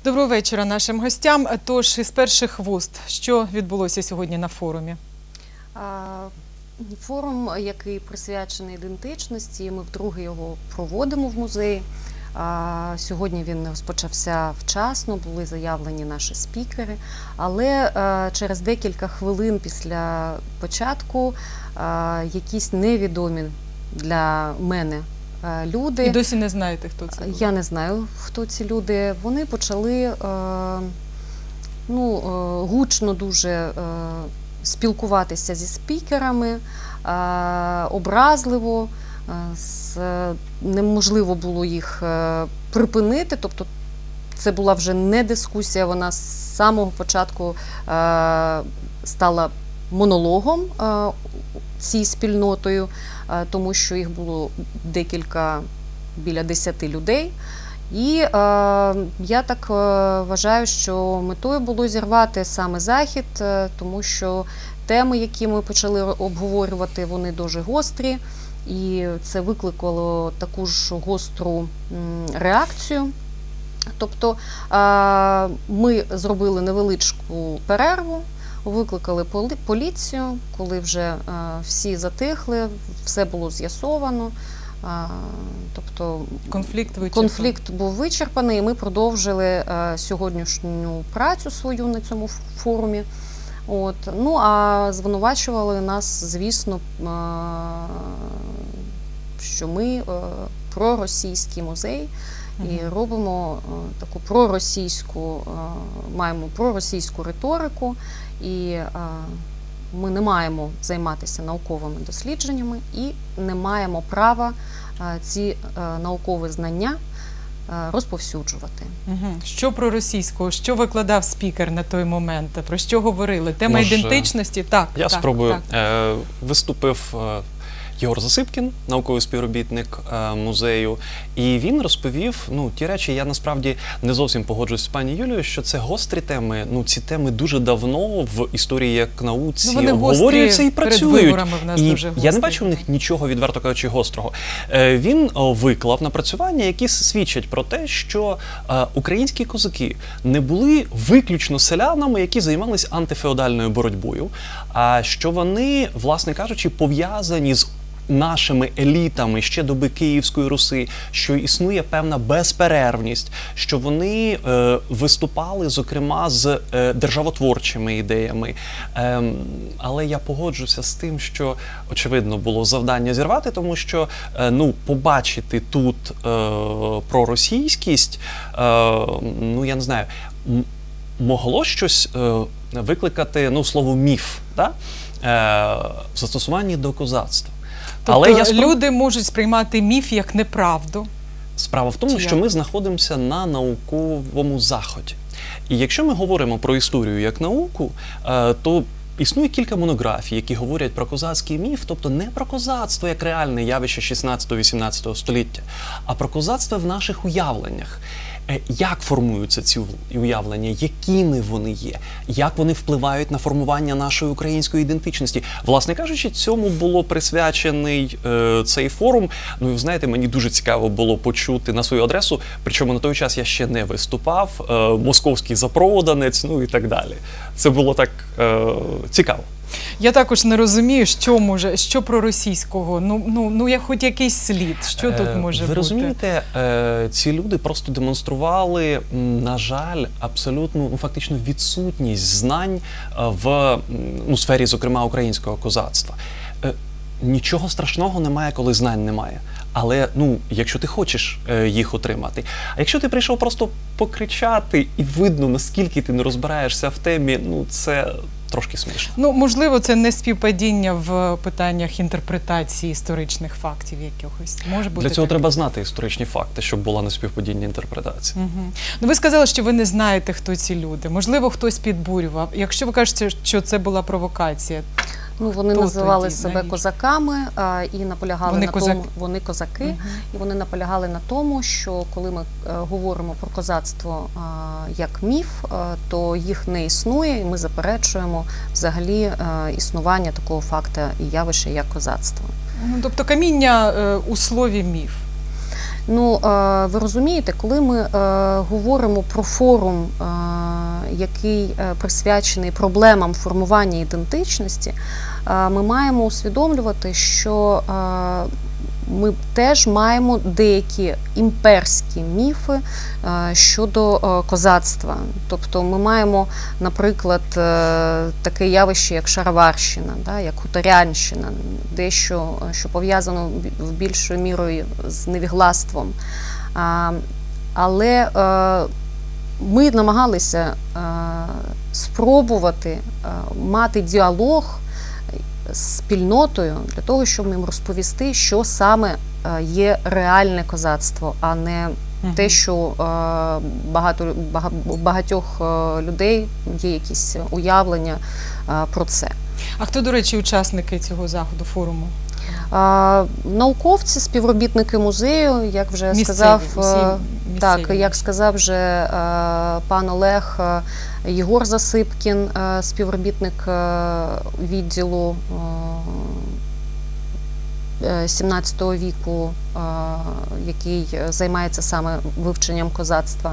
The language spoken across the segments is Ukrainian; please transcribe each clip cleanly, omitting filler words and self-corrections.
Доброго вечора нашим гостям. Тож, із перших вуст, що відбулося сьогодні на форумі? Форум, який присвячений ідентичності, ми вдруге його проводимо в музеї. Сьогодні він розпочався вчасно, були заявлені наші спікери, але через декілька хвилин після початку якісь невідомі для мене люди. І досі не знаєте, хто це? Я не знаю, хто ці люди. Вони почали гучно дуже спілкуватися зі спікерами, образливо, неможливо було їх припинити, тобто це була вже не дискусія, вона з самого початку стала монологом цією спільнотою, тому що їх було біля 10 людей. І я так вважаю, що метою було зірвати саме захід, тому що теми, які ми почали обговорювати, вони дуже гострі, і це викликало таку ж гостру реакцію. Тобто ми зробили невеличку перерву, викликали поліцію, коли вже всі затихли, все було з'ясовано. Тобто конфлікт був вичерпаний, і ми продовжили сьогоднішню працю свою на цьому форумі. Ну, а звинувачували нас, звісно, що ми проросійський музей і робимо таку маємо проросійську риторику, і ми не маємо займатися науковими дослідженнями і не маємо права ці наукові знання розповсюджувати. Що про російську? Що викладав спікер на той момент? Про що говорили? Тема ідентичності? Я спробую. Виступив Єгор Засипкін, науковий співробітник музею, і він розповів, ті речі, я насправді не зовсім погоджуюсь з пані Юлією, що це гострі теми, ці теми дуже давно в історії як науці обговорюються і працюють. І я не бачу в них нічого, відверто кажучи, гострого. Він виклав напрацювання, які свідчать про те, що українські козаки не були виключно селянами, які займалися антифеодальною боротьбою, а що вони, власне кажучи, пов'язані з нашими елітами ще доби Київської Руси, що існує певна безперервність, що вони виступали, зокрема, з державотворчими ідеями. Але я погоджуся з тим, що, очевидно, було завдання зірвати, тому що, побачити тут проросійськість, я не знаю, могло щось викликати, слово міф, в застосуванні до козацтва. Тобто люди можуть сприймати міф як неправду? Справа в тому, що ми знаходимося на науковому заході. І якщо ми говоримо про історію як науку, то існує кілька монографій, які говорять про козацький міф, тобто не про козацтво як реальне явище 16-18 століття, а про козацтво в наших уявленнях. Як формуються ці уявлення, якими вони є, як вони впливають на формування нашої української ідентичності. Власне кажучи, цьому було присвячений цей форум. Ну, і знаєте, мені дуже цікаво було почути на свою адресу, причому на той час я ще не виступав, московський запроданець, і так далі. Це було так цікаво. Я також не розумію, що про російського, як хоч якийсь слід, що тут може бути? Ви розумієте, ці люди просто демонстрували, на жаль, абсолютну, фактично відсутність знань в сфері, зокрема, українського козацтва. Нічого страшного немає, коли знань немає. Але, якщо ти хочеш їх отримати. А якщо ти прийшов просто покричати і видно, наскільки ти не розбираєшся в темі, це трошки смішно. Можливо, це не співпадіння в питаннях інтерпретації історичних фактів якихось. Може бути. Для цього треба знати історичні факти, щоб була неспівпадіння інтерпретації. Ви сказали, що ви не знаєте, хто ці люди. Можливо, хтось підбурював. Якщо ви кажете, що це була провокація, вони називали себе козаками і наполягали на тому, вони козаки, і вони наполягали на тому, що коли ми говоримо про козацтво як міф, то їх не існує, і ми заперечуємо взагалі існування такого факту і явища, як козацтво. Тобто каміння у слові міф. Ну, ви розумієте, коли ми говоримо про форум, який присвячений проблемам формування ідентичності, ми маємо усвідомлювати, що ми теж маємо деякі імперські міфи щодо козацтва. Тобто ми маємо, наприклад, таке явище, як шароварщина, як хуторянщина, дещо, що пов'язано в більшою мірою з невіглаством. Але ми намагалися спробувати мати діалог з спільнотою для того, щоб їм розповісти, що саме є реальне козацтво, а не те, що у багатьох людей є якісь уявлення про це. А хто, до речі, учасники цього заходу, форуму? Науковці, співробітники музею, як вже сказав вже пан Олег, Єгор Засипкін, співробітник відділу 17 віку, який займається саме вивченням козацтва.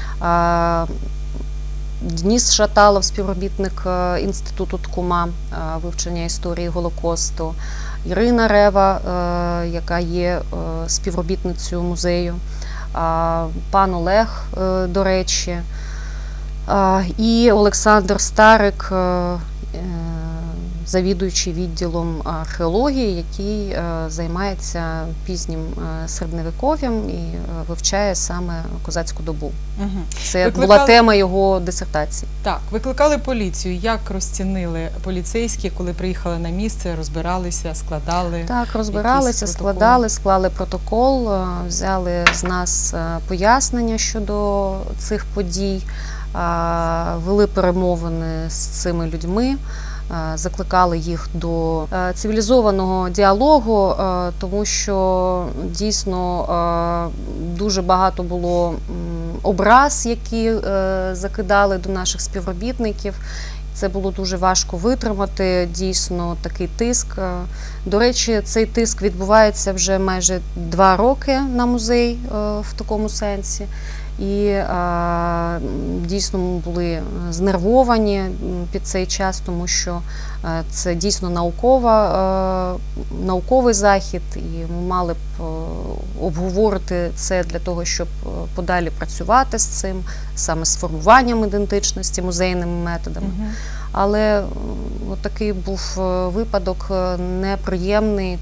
Денис Шаталов, співробітник Інституту Ткума, вивчення історії Голокосту. Ірина Рева, яка є співробітницею музею. Пан Олег, до речі. І Олександр Старик, завідуючий відділом археології, який займається пізнім середньовеков'ям і вивчає саме козацьку добу. Це була тема його дисертації. Так, викликали поліцію. Як розцінили поліцейські, коли приїхали на місце, розбиралися, складали? Так, розбиралися, склали протокол, взяли з нас пояснення щодо цих подій, вели перемовини з цими людьми, закликали їх до цивілізованого діалогу, тому що дійсно дуже багато було образ, які закидали до наших співробітників. Це було дуже важко витримати, дійсно, такий тиск. До речі, цей тиск відбувається вже майже 2 роки на музей в такому сенсі. І дійсно ми були знервовані під цей час, тому що це дійсно науковий захід, і ми мали б обговорити це для того, щоб подалі працювати з цим, саме з формуванням ідентичності музейними методами. Але такий був випадок неприємний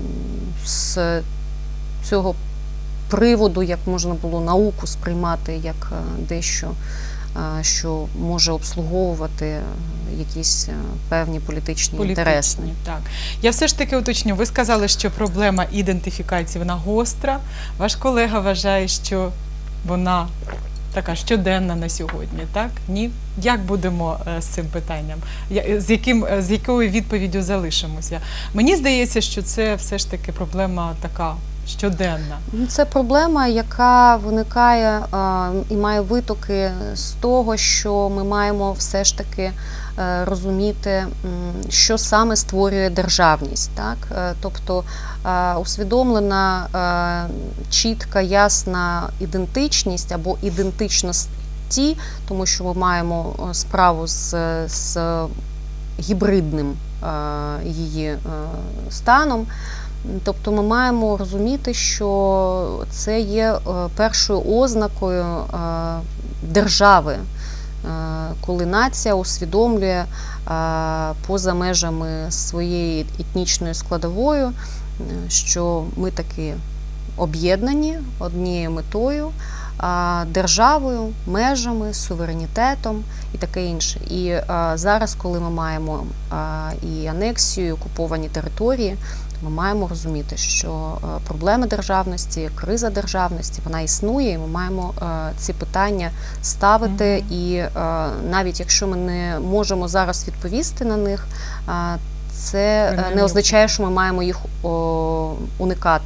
з цього приводу, як можна було науку сприймати як дещо, що може обслуговувати якісь певні політичні інтереси. Так. Я все ж таки уточню, ви сказали, що проблема ідентифікації, вона гостра. Ваш колега вважає, що вона така щоденна на сьогодні, так? Ні? Як будемо з цим питанням? З якою відповіддю залишимося? Мені здається, що це все ж таки проблема така щоденна. Це проблема, яка виникає і має витоки з того, що ми маємо все ж таки розуміти, що саме створює державність. Так? Тобто усвідомлена, чітка, ясна ідентичність або ідентичності, тому що ми маємо справу з гібридним її станом. Тобто ми маємо розуміти, що це є першою ознакою держави, коли нація усвідомлює поза межами своєї етнічної складової, що ми таки об'єднані однією метою, державою, межами, суверенітетом і таке інше. І зараз, коли ми маємо і анексію, і окуповані території, ми маємо розуміти, що проблема державності, криза державності, вона існує, і ми маємо ці питання ставити. І навіть якщо ми не можемо зараз відповісти на них, це не означає, що ми маємо їх уникати.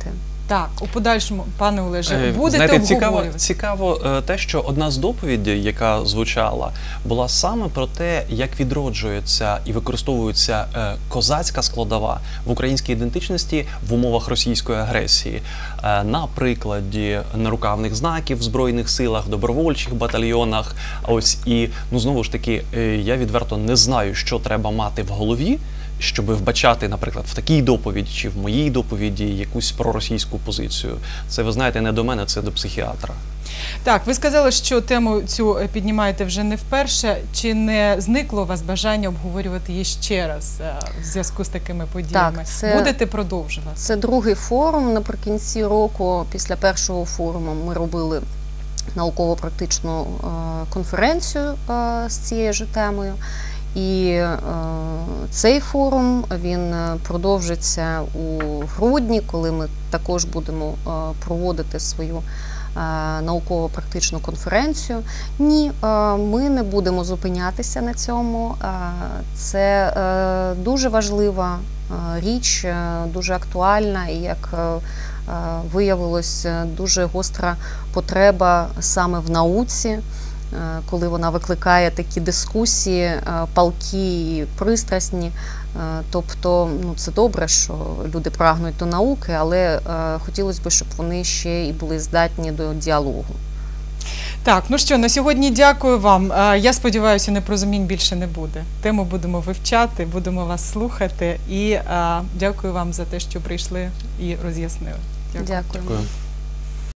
Так, у подальшому, пане Олеже, будете Знаєте, обговорювати? цікаво те, що одна з доповідей, яка звучала, була саме про те, як відроджується і використовується козацька складова в українській ідентичності в умовах російської агресії. На прикладі нарукавних знаків в Збройних силах, в добровольчих батальйонах. Ось і, ну, знову ж таки, я відверто не знаю, що треба мати в голові, щоб вбачати, наприклад, в такій доповіді чи в моїй доповіді якусь проросійську позицію. Це, ви знаєте, не до мене, це до психіатра. Так, ви сказали, що тему цю піднімаєте вже не вперше. Чи не зникло у вас бажання обговорювати її ще раз в зв'язку з такими подіями? Так, Будете продовжувати? Це другий форум. Наприкінці року, після першого форуму, ми робили науково-практичну конференцію з цією ж темою. І цей форум, він продовжиться у грудні, коли ми також будемо проводити свою науково-практичну конференцію. Ні, ми не будемо зупинятися на цьому. Це дуже важлива річ, дуже актуальна і, як виявилось, дуже гостра потреба саме в науці, коли вона викликає такі дискусії, палкі і пристрасні. Тобто, ну, це добре, що люди прагнуть до науки, але хотілося б, щоб вони ще і були здатні до діалогу. Так, ну що, на сьогодні дякую вам. Я сподіваюся, непорозумінь більше не буде. Тему будемо вивчати, будемо вас слухати. І дякую вам за те, що прийшли і роз'яснили. Дякую. Дякую.